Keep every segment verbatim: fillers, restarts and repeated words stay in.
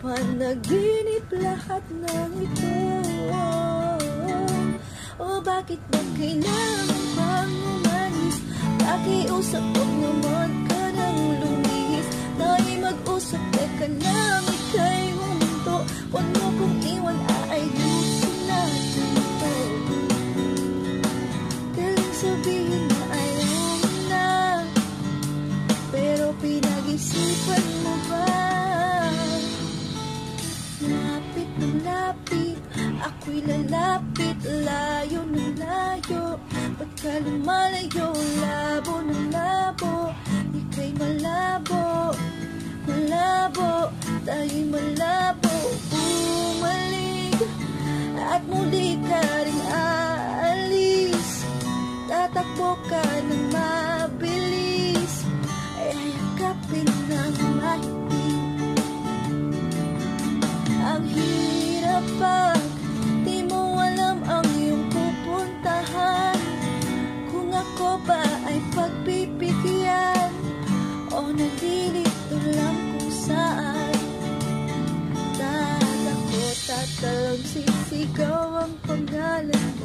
panaginip lahat ng ito? O bakit ba kailangan pang umalis? Pakiusap, huwag naman ka nang lumihis. Tayo'y mag-usap, teka lang, ika'y huminto. Huwag mo kong iwan, aayusin natin ito. Galing sabihin na ayaw mo na, pero pinag-isipan mo ba? Lapit ng lapit, ako'y lalapit, layo ng layo. Ba't ka lumalayo, labo ng labo? Ika'y malabo, malabo, tayo'y malabo. Bumalik at muli ka rin aalis. Tatakbo ka ng mabilis, ay ayakapin ng mahigpit. Ang hirap pag di mo alam ang iyong pupuntahan. Kung ako ba ay pagbibigyan o nalilito lang kung saan. Tatakot at talang sisigaw ang pangalan mo.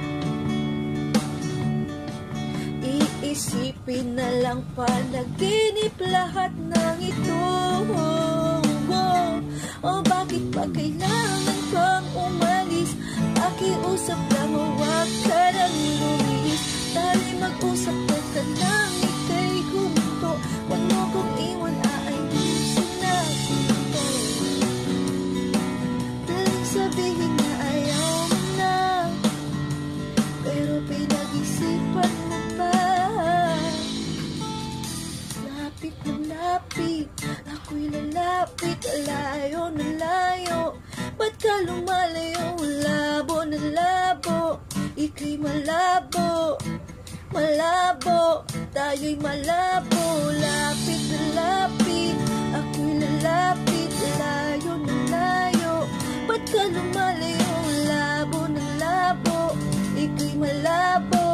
Iisipin na lang panaginip lahat ng ito. O bakit ba kailangan pang umalis? Pakiusap lang, huwag ka nang lumihis. Tayo'y mag-usap, teka lang, ika'y huminto. Huwag mo kong iwan, aayusin natin ito. Galing sabihin na ayaw mo na, pero pinag-isipan mo pa. Lapit ng lapit, ako'y lalapit, layo na layo. Ba't ka lumalayo, labo na labo? Ika'y malabo, malabo, tayo'y malabo. Lapit na lapit, ako'y lalapit, layo na layo. Ba't ka lumalayo, labo na labo? Ika'y malabo,